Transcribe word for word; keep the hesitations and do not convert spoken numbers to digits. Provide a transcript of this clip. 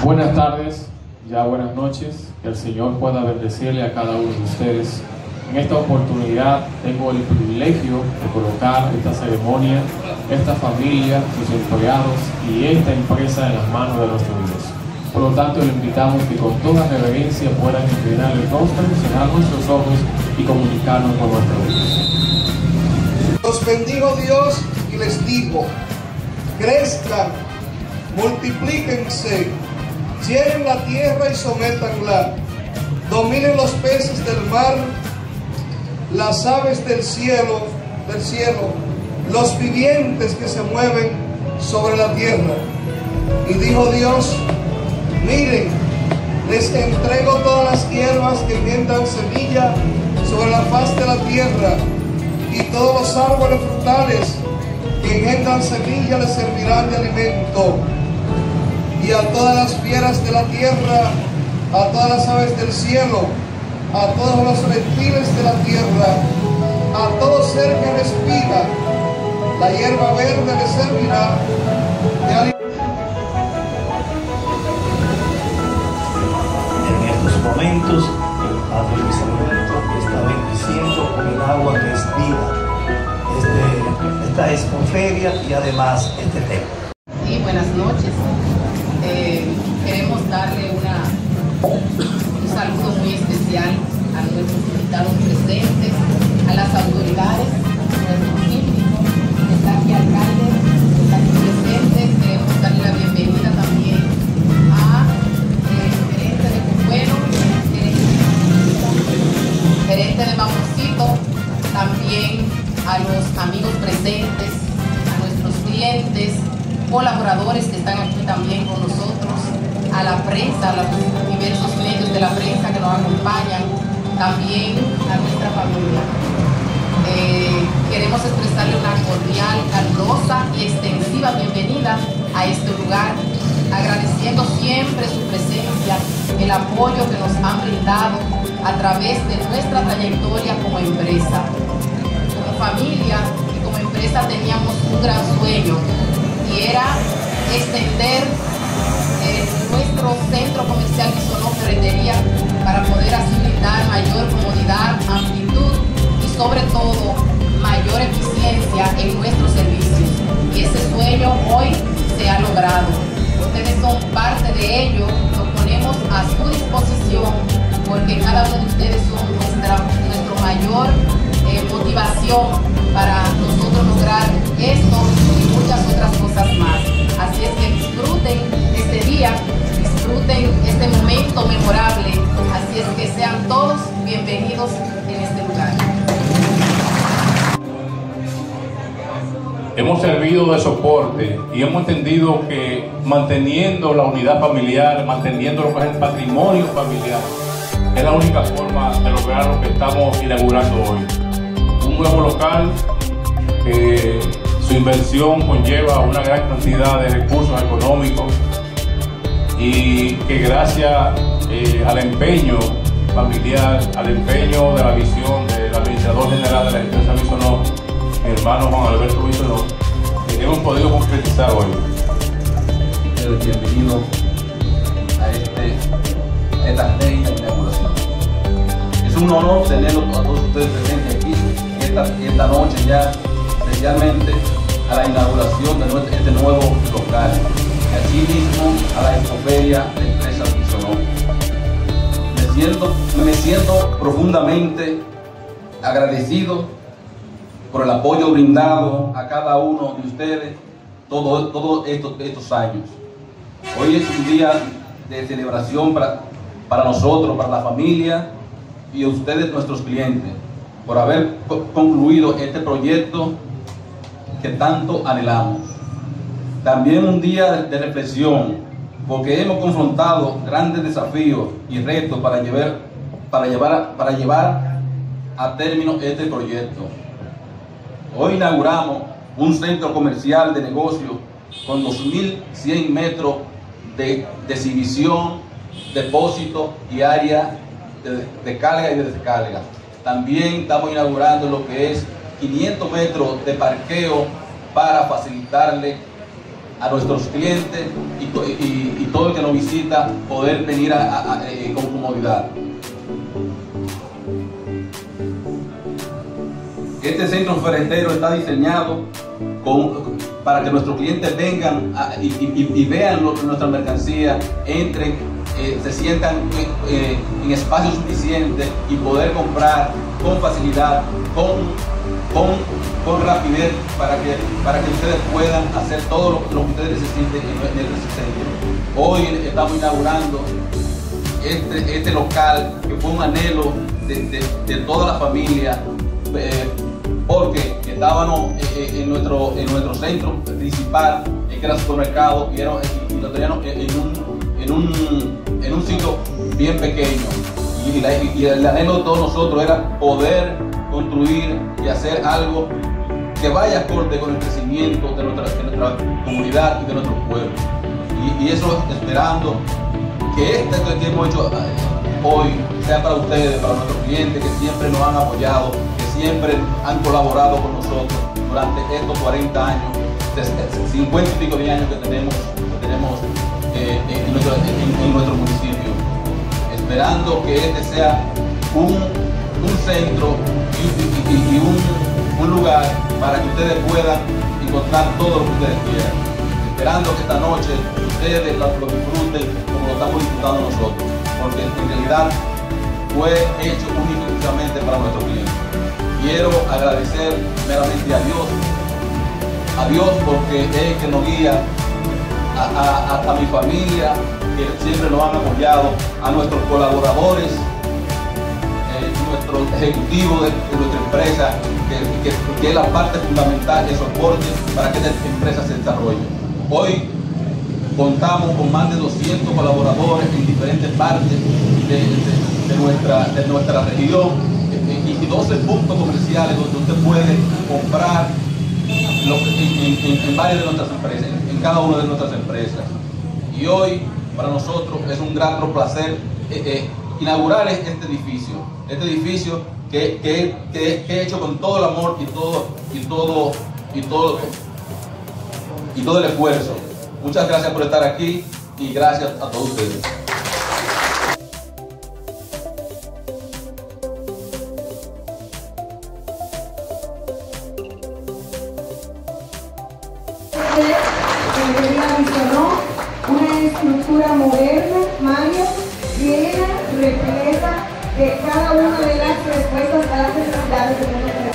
Buenas tardes, ya buenas noches, que el Señor pueda bendecirle a cada uno de ustedes. En esta oportunidad tengo el privilegio de colocar esta ceremonia, esta familia, sus empleados y esta empresa en las manos de nuestro Dios. Por lo tanto, le invitamos que con toda reverencia puedan inclinar el rostro, cerrar nuestros ojos y comunicarnos con nuestro Dios. Los bendigo Dios y les digo, crezcan, multiplíquense, llenen la tierra y sométanla, dominen los peces del mar, las aves del cielo, del cielo, los vivientes que se mueven sobre la tierra. Y dijo Dios, miren, les entrego todas las hierbas que engendran semilla sobre la faz de la tierra, y todos los árboles frutales que engendran semilla les servirán de alimento. Y a todas las fieras de la tierra, a todas las aves del cielo, a todos los reptiles de la tierra, a todo ser que respira, la hierba verde les servirá de alimento. En estos momentos, el Padre Luis Alberto está bendiciendo con el agua que es vida este, esta expoferia y además este templo. Sí, buenas noches. Eh, queremos darle una, un saludo muy especial a nuestros invitados presentes, a las autoridades, a nuestro síndico, está aquí alcalde, está aquí presente. Queremos darle la bienvenida también a eh, gerente de Cucuero, gerente de Mamoncito, también a los amigos presentes, a nuestros clientes, colaboradores que están aquí también con nosotros, a la prensa, a los diversos medios de la prensa que nos acompañan, también a nuestra familia. Eh, queremos expresarle una cordial, calurosa y extensiva bienvenida a este lugar, agradeciendo siempre su presencia, el apoyo que nos han brindado a través de nuestra trayectoria como empresa. Como familia y como empresa teníamos un gran sueño, y era extender eh, nuestro centro comercial Bisonó Ferretería para poder así brindar mayor comodidad, amplitud y sobre todo mayor eficiencia en nuestros servicios. Y ese sueño hoy se ha logrado. Ustedes son parte de ello, lo ponemos a su disposición porque cada uno de ustedes son nuestra, nuestro mayor eh, motivación para nosotros lograr esto y muchas otras cosas más. Así es que disfruten este día, disfruten este momento memorable. Así es que sean todos bienvenidos en este lugar. Hemos servido de soporte y hemos entendido que manteniendo la unidad familiar, manteniendo lo que es el patrimonio familiar, es la única forma de lograr lo que estamos inaugurando hoy. Un nuevo local que su inversión conlleva una gran cantidad de recursos económicos y que gracias eh, al empeño familiar, al empeño de la visión del administrador general de la empresa Bisonó, mi hermano Juan Alberto Bisonó, eh, hemos podido concretizar hoy. Bienvenido a, este, a esta reina inauguración. Es un honor tenerlos a todos ustedes presentes aquí esta, esta noche ya, especialmente a la inauguración de nuestro, este nuevo local, y así mismo a la expoferia de empresa Bisonó. Me siento, me siento profundamente agradecido por el apoyo brindado a cada uno de ustedes todos todo estos, estos años. Hoy es un día de celebración para, para nosotros, para la familia y ustedes, nuestros clientes, por haber concluido este proyecto que tanto anhelamos. También un día de reflexión, porque hemos confrontado grandes desafíos y retos para llevar, para llevar, para llevar a término este proyecto. Hoy inauguramos un centro comercial de negocio con dos mil cien metros de, de exhibición, depósito y área de, de carga y de descarga. También estamos inaugurando lo que es quinientos metros de parqueo para facilitarle a nuestros clientes y, y, y todo el que nos visita poder venir a, a, a, eh, con comodidad. Este centro ferretero está diseñado con, para que nuestros clientes vengan a, y, y, y vean lo, nuestra mercancía, entren, eh, se sientan eh, en espacio suficiente y poder comprar con facilidad, con, con, con rapidez, para que, para que ustedes puedan hacer todo lo, lo que ustedes necesiten en, en el centro. Hoy estamos inaugurando este, este local que fue un anhelo de, de, de toda la familia, eh, porque estábamos eh, en, nuestro, en nuestro centro principal, que era el supermercado, y, era, y lo teníamos en un, en, un, en un sitio bien pequeño. Y, la, y el anhelo de todos nosotros era poder construir y hacer algo que vaya acorde con el crecimiento de nuestra, de nuestra comunidad y de nuestro pueblo. Y, y eso esperando que este que hemos hecho hoy sea para ustedes, para nuestros clientes que siempre nos han apoyado, siempre han colaborado con nosotros durante estos cuarenta años, cincuenta y pico de años que tenemos, que tenemos eh, en, nuestro, en, en nuestro municipio, esperando que este sea un, un centro y, y, y un, un lugar para que ustedes puedan encontrar todo lo que ustedes quieran, esperando que esta noche ustedes lo, lo disfruten como lo estamos disfrutando nosotros, porque en realidad fue hecho únicamente para nuestros clientes. Quiero agradecer meramente a Dios, a Dios porque es el que nos guía, a, a, a, a mi familia, que siempre nos han apoyado, a nuestros colaboradores, eh, nuestro ejecutivo de, de nuestra empresa, que, que, que es la parte fundamental de soporte para que esta empresa se desarrolle. Hoy contamos con más de doscientos colaboradores en diferentes partes de, de, de, nuestra, de nuestra región, y doce puntos comerciales donde usted puede comprar lo, en, en, en varias de nuestras empresas, en, en cada una de nuestras empresas. Y hoy para nosotros es un gran placer eh, eh, inaugurar este edificio, este edificio que, que, que, que he hecho con todo el amor y todo, y todo, y todo, y todo el esfuerzo. Muchas gracias por estar aquí y gracias a todos ustedes. Una estructura moderna, Mario, llena, repleta de cada una de las respuestas a las necesidades de nuestra